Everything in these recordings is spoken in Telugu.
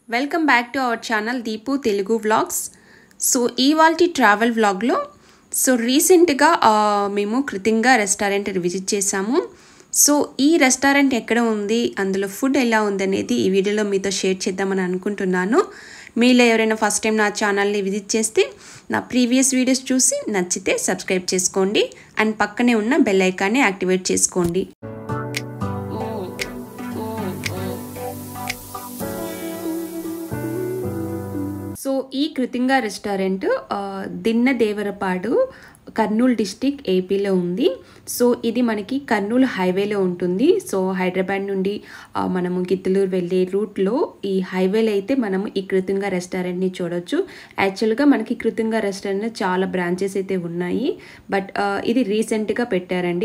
Welcome back to our channel Deepu Teluguvlogs. So ఇవాల్టి ట్రావెల్ వ్లాగ్ లో రీసెంట్ గా మేము కృతింగా రెస్టారెంట్ విజిట్ చేసాము. సో ఈ రెస్టారెంట్ ఎక్కడ ఉంది, అందులో ఫుడ్ ఎలా ఉంది అనేది ఈ వీడియోలో మీతో షేర్ చేద్దామని అనుకుంటున్నాను. మీలో ఎవరైనా ఫస్ట్ టైం నా ఛానల్ని విజిట్ చేస్తే నా ప్రీవియస్ వీడియోస్ చూసి నచ్చితే సబ్స్క్రైబ్ చేసుకోండి అండ్ పక్కనే ఉన్న బెల్ ఐకాన్ని యాక్టివేట్ చేసుకోండి. సో ఈ కృతింగా రెస్టారెంట్ దిన్న దేవరపాడు కర్నూలు డిస్టిక్ ఏపీలో ఉంది. సో ఇది మనకి కర్నూలు హైవేలో ఉంటుంది. సో హైదరాబాద్ నుండి మనము గిత్తలూరు వెళ్ళే రూట్లో ఈ హైవేలో అయితే మనము ఈ కృతింగా రెస్టారెంట్ని చూడొచ్చు. యాక్చువల్గా మనకి కృతింగా రెస్టారెంట్లో చాలా బ్రాంచెస్ అయితే ఉన్నాయి, బట్ ఇది రీసెంట్గా పెట్టారండి.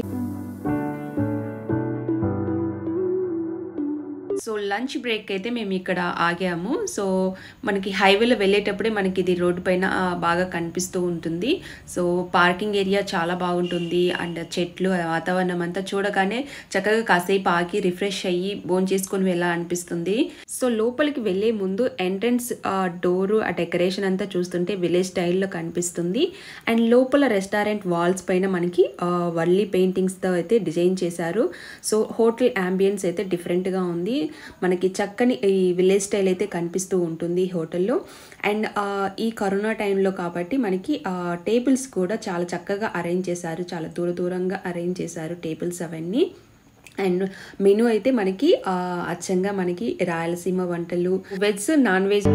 సో లంచ్ బ్రేక్ అయితే మేము ఇక్కడ ఆగాము. సో మనకి హైవేలో వెళ్ళేటప్పుడే మనకి ఇది రోడ్డు పైన బాగా కనిపిస్తూ ఉంటుంది. సో పార్కింగ్ ఏరియా చాలా బాగుంటుంది అండ్ చెట్లు వాతావరణం అంతా చూడగానే చక్కగా కాసేపు ఆగి రిఫ్రెష్ అయ్యి భోజనం చేసుకొని వెళ్ళాలనిపిస్తుంది. సో లోపలికి వెళ్ళే ముందు ఎంట్రన్స్ డోరు ఆ డెకరేషన్ అంతా చూస్తుంటే విలేజ్ స్టైల్లో కనిపిస్తుంది. అండ్ లోపల రెస్టారెంట్ వాల్స్ పైన మనకి వల్లి పెయింటింగ్స్తో అయితే డిజైన్ చేశారు. సో హోటల్ అంబియన్స్ అయితే డిఫరెంట్గా ఉంది. మనకి చక్కని ఈ విలేజ్ స్టైల్ అయితే కనిపిస్తూ ఉంటుంది హోటల్లో. అండ్ ఈ కరోనా టైంలో కాబట్టి మనకి టేబుల్స్ కూడా చాలా చక్కగా అరేంజ్ చేశారు, చాలా దూరంగా అరేంజ్ చేశారు టేబుల్స్ అవన్నీ. అండ్ మెనూ అయితే మనకి అచ్చంగా మనకి రాయలసీమ వంటలు, veg non veg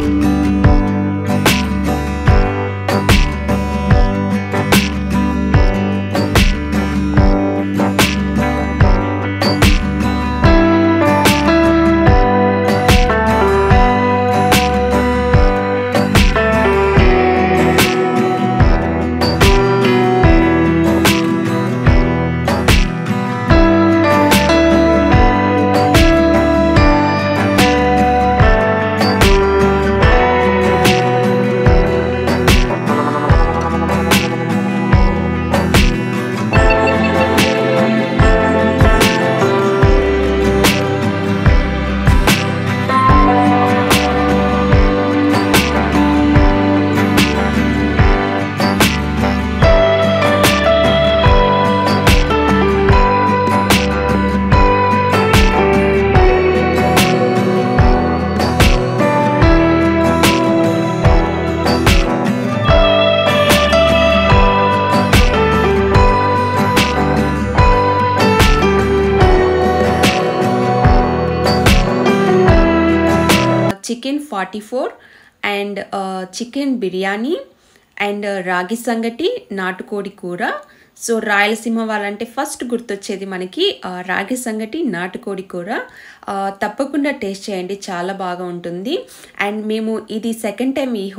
chicken 44 and chicken biryani and ragi sangati, నాటుకోడి కూర. సో రాయలసీమ వాళ్ళంటే ఫస్ట్ గుర్తొచ్చేది మనకి రాగి సంగటి, నాటుకోడి కూర. తప్పకుండా టేస్ట్ చేయండి, చాలా బాగా ఉంటుంది. అండ్ మేము ఇది సెకండ్ టైం ఈ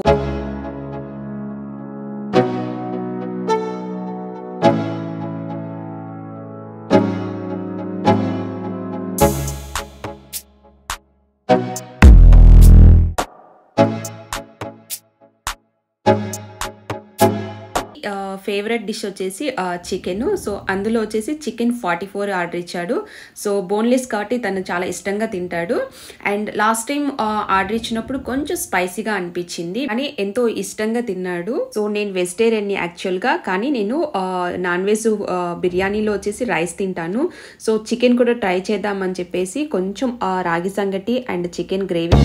ఫేవరెట్ డిష్ వచ్చేసి చికెన్. సో అందులో వచ్చేసి చికెన్ 44 ఆర్డర్ ఇచ్చాడు. సో బోన్లెస్ కాబట్టి తను చాలా ఇష్టంగా తింటాడు. అండ్ లాస్ట్ టైం ఆర్డర్ ఇచ్చినప్పుడు కొంచెం స్పైసీగా అనిపించింది కానీ ఎంతో ఇష్టంగా తిన్నాడు. సో నేను వెజిటేరియన్ని యాక్చువల్గా, కానీ నేను నాన్ వెజ్ బిర్యానీలో వచ్చేసి రైస్ తింటాను. సో చికెన్ కూడా ట్రై చేద్దామని చెప్పేసి కొంచెం రాగి సంగటి అండ్ చికెన్ గ్రేవీ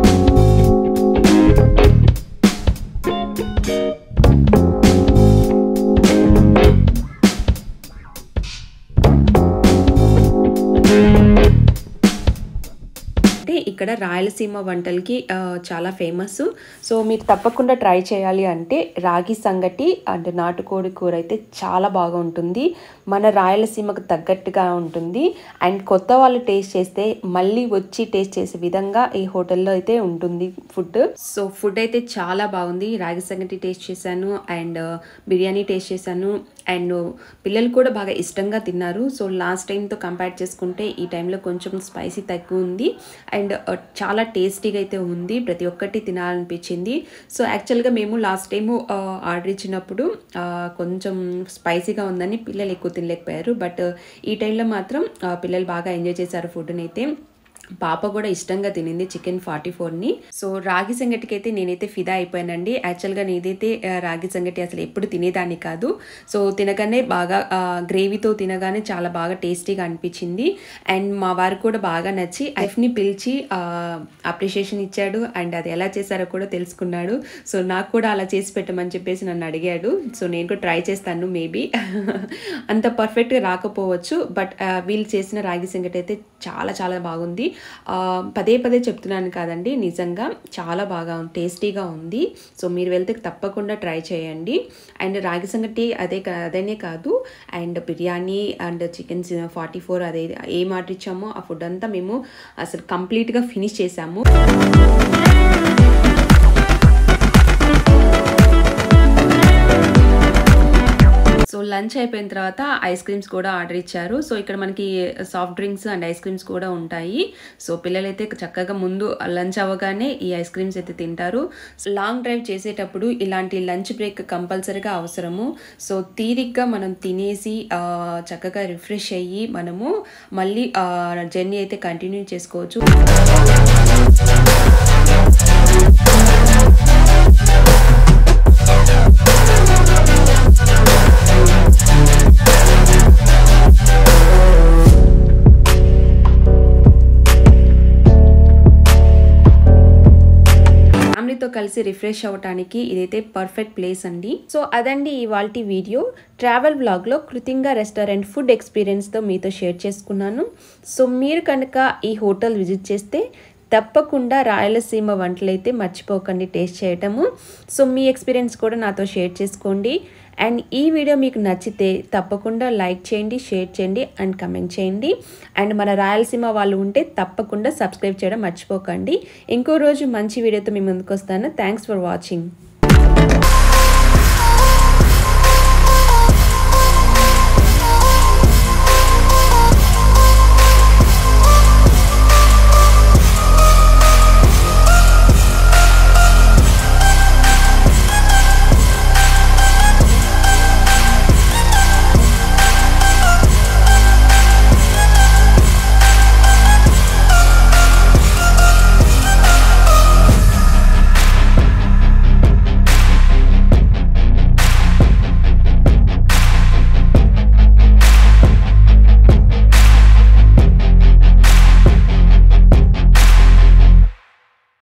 ఇక్కడ రాయలసీమ వంటలకి చాలా ఫేమస్. సో మీరు తప్పకుండా ట్రై చేయాలి అంటే రాగి సంగటి అండ్ నాటుకోడి కూర అయితే చాలా బాగా ఉంటుంది, మన రాయలసీమకు తగ్గట్టుగా ఉంటుంది. అండ్ కొత్త వాళ్ళు టేస్ట్ చేస్తే మళ్ళీ వచ్చి టేస్ట్ చేసే విధంగా ఈ హోటల్లో అయితే ఉంటుంది ఫుడ్. సో ఫుడ్ అయితే చాలా బాగుంది. రాగి సంగటి టేస్ట్ చేశాను అండ్ బిర్యానీ టేస్ట్ చేశాను అండ్ పిల్లలు కూడా బాగా ఇష్టంగా తిన్నారు. సో లాస్ట్ టైంతో కంపేర్ చేసుకుంటే ఈ టైంలో కొంచెం స్పైసీ తక్కువ ఉంది అండ్ చాలా టేస్టీగా అయితే ఉంది, ప్రతి ఒక్కటి తినాలనిపించింది. సో యాక్చువల్గా మేము లాస్ట్ టైము ఆర్డర్ ఇచ్చినప్పుడు కొంచెం స్పైసీగా ఉందని పిల్లలు ఎక్కువ తినలేకపోయారు, బట్ ఈ టైంలో మాత్రం పిల్లలు బాగా ఎంజాయ్ చేశారు ఫుడ్ని అయితే. పాప కూడా ఇష్టంగా తినింది చికెన్ 44ని. సో రాగి సంగటికి అయితే నేనైతే ఫిదా అయిపోయానండి. యాక్చువల్గా నేనైతే రాగి సంగటి అసలు ఎప్పుడు తినేదాన్ని కాదు. సో తినగానే బాగా గ్రేవీతో తినగానే చాలా బాగా టేస్టీగా అనిపించింది. అండ్ మా వారు కూడా బాగా నచ్చి ఎఫ్ని పిలిచి అప్రిషియేషన్ ఇచ్చాడు. అండ్ అది ఎలా చేశారో కూడా తెలుసుకున్నాడు. సో నాకు కూడా అలా చేసి పెట్టమని చెప్పేసి నన్ను అడిగాడు. సో నేను కూడా ట్రై చేస్తాను. మేబీ అంత పర్ఫెక్ట్గా రాకపోవచ్చు, బట్ వీళ్ళు చేసిన రాగి సంగటి అయితే చాలా చాలా బాగుంది. పదే పదే చెప్తున్నాను కాదండి, నిజంగా చాలా బాగా టేస్టీగా ఉంది. సో మీరు వెళ్తే తప్పకుండా ట్రై చేయండి. అండ్ రాగి సంగటి అదేనే కాదు, అండ్ బిర్యానీ అండ్ చికెన్ 44 అదే ఏం ఆర్డర్ ఇచ్చామో ఆ ఫుడ్ అంతా మేము అసలు కంప్లీట్గా ఫినిష్ చేసాము. సో లంచ్ అయిపోయిన తర్వాత ఐస్ క్రీమ్స్ కూడా ఆర్డర్ ఇచ్చారు. సో ఇక్కడ మనకి soft drinks and ice creams కూడా ఉంటాయి. సో పిల్లలైతే చక్కగా ముందు లంచ్ అవ్వగానే ఈ ఐస్ క్రీమ్స్ అయితే తింటారు. లాంగ్ డ్రైవ్ చేసేటప్పుడు ఇలాంటి లంచ్ బ్రేక్ కంపల్సరీగా అవసరము. సో తీరిగ్గా మనం తినేసి చక్కగా రిఫ్రెష్ అయ్యి మనము మళ్ళీ జర్నీ అయితే కంటిన్యూ చేసుకోవచ్చు. ఫ్యామిలీతో కలిసి రిఫ్రెష్ అవ్వటానికి ఇదైతే పర్ఫెక్ట్ ప్లేస్ అండి. సో అదండి ఇవాల్టి వీడియో. ట్రావెల్ వ్లాగ్లో కృతింగా రెస్టారెంట్ ఫుడ్ ఎక్స్పీరియన్స్తో మీతో షేర్ చేసుకున్నాను. సో మీరు కనుక ఈ హోటల్ విజిట్ చేస్తే తప్పకుండా రాయలసీమ వంటలైతే మర్చిపోకండి టేస్ట్ చేయటము. సో మీ ఎక్స్పీరియన్స్ కూడా నాతో షేర్ చేసుకోండి. అండ్ ఈ వీడియో మీకు నచ్చితే తప్పకుండా లైక్ చేయండి, షేర్ చేయండి అండ్ కమెంట్ చేయండి. అండ్ మన రాయలసీమ వాళ్ళు ఉంటే తప్పకుండా సబ్స్క్రైబ్ చేయడం మర్చిపోకండి. ఇంకో రోజు మంచి వీడియోతో మీ ముందుకు వస్తాను. Thanks for watching.